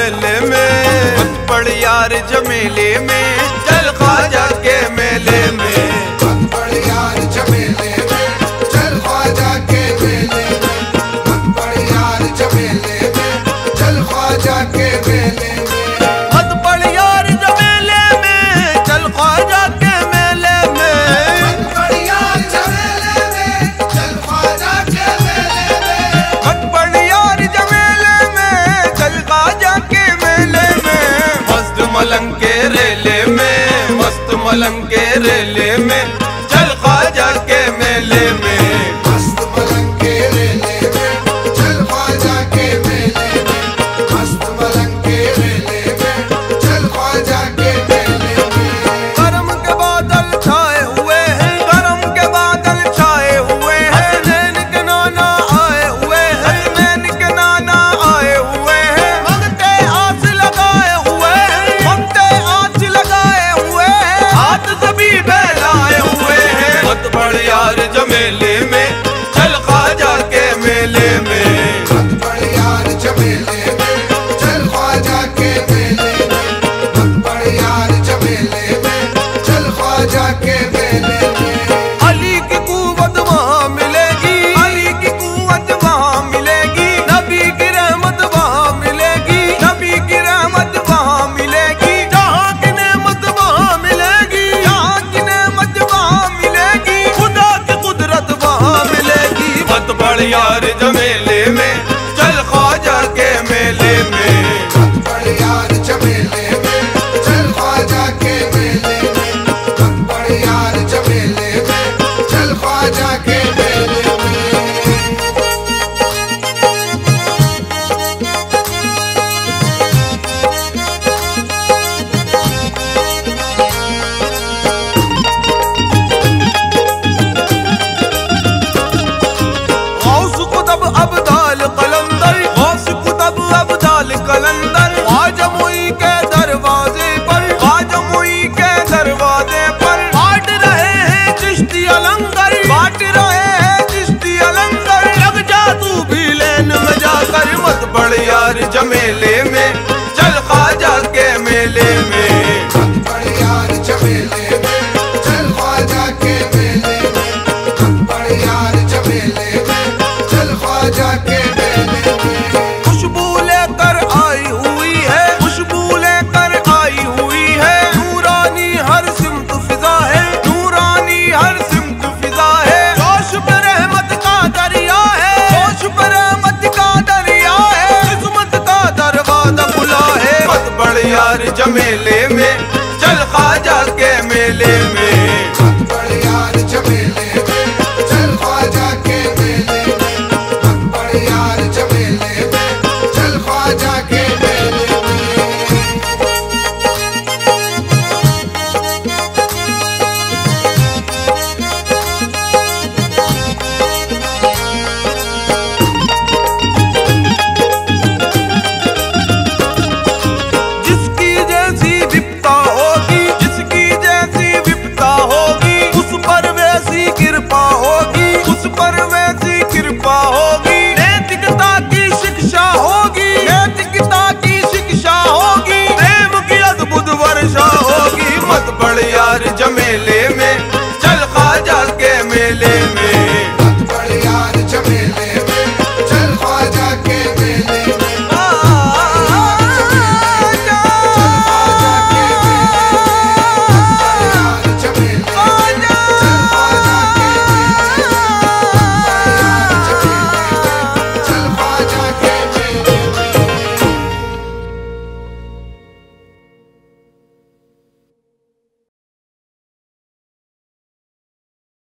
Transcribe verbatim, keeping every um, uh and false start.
मेले में, मत पड़ यार झमेले में, चल ख्वाजा के मेले में। मत पड़ यार झमेले में, चल ख्वाजा के मेले में। मत पड़ यार झमेले में, चल ख्वाजा के मेले में। मत पड़ यार झमेले में, चल ख्वाजा के मेले में। मत पड़ यार झमेले में, चल ख्वाजा के मेले में। मत पड़ यार झमेले में, चल ख्वाजा के मेले में। मस्त मलंग के रेले में, मस्त मलंग के रेले में, चल ख्वाजा के मेले में। मस्त मलंग के रेले में, चल ख्वाजा के मेले में। मस्त मलंग के रेले में, चल ख्वाजा के मेले में। करम के बादल छाए हुए हैं, करम के बादल छाए हुए हैं। नैन के नाना आए हुए हैं, नैन के नाना आए हुए हैं। मंगते आस लगाए हुए हैं, मंगते आस लगाए हुए हैं। हाथ सभी फैलाए हुए हैं। मत पड़ यार झमेले में, चल ख्वाजा के मेले में। मत पड़ यार झमेले में, चल ख्वाजा के मेले में। मत पड़ यार झमेले में, चल ख्वाजा के मेले में। अली की कुव्वत वहाँ मिलेगी, अली की कुव्वत वहाँ मिलेगी। नबी की रहमत वहाँ मिलेगी, नबी की रहमत वहाँ मिलेगी। जहाँ की नेमत वहाँ मिलेगी, जहाँ की नेमत वहाँ मिलेगी। खुदा की कुदरत वहाँ मिलेगी। मत पड़ यार झमेले में, चल ख्वाजा के मेले में। मत पड़ यार झमेले में, चल ख्वाजा के मेले में। मत पड़ यार झमेले में, चल ख्वाजा के मेले में। गौस कुतुब अब्दाल कलंदर, गौस कुतुब अब्दाल कलंदर। ख्वाजा मुई के दरवाजे पर, ख्वाजा मुई के दरवाजे पर। बांट रहे हैं चिश्ती अलंगर, बांट रहे हैं चिश्ती अलंगर। लग जा तू भी लेन में जाकर। मत पड़ यार झमेले में, चल ख्वाजा के मेले में। मत पड़ यार झमेले में, चल ख्वाजा के मेले में। मत पड़ यार झमेले में, चल ख्वाजा के मेले में। खुशबू लेकर आई हुई है, खुशबू लेकर आई हुई है। नूरानी हर सिमत फिजा है, नूरानी हर सिमत फिजा है। जोश पे रहमत का दरिया है, जोश पे रहमत का दरिया है। किस्मत का दरवाजा खुला है। मत पड़ यार झमेले में, चल ख्वाजा के मेले में। मत पड़ यार झमेले में, चल ख्वाजा के मेले में। मत पड़ यार झमेले में, चल ख्वाजा के मेले में। जिसकी जैसी विपता होगी, जिसकी जैसी विपता होगी। उस पर वैसी कृपा होगी, उस पर वैसी कृपा होगी। नैतिकता की शिक्षा होगी, नैतिकता की शिक्षा होगी। प्रेम की अद्भुत वर्षा होगी। मत पड़ यार झमेले में, चल ख्वाजा के मेले में।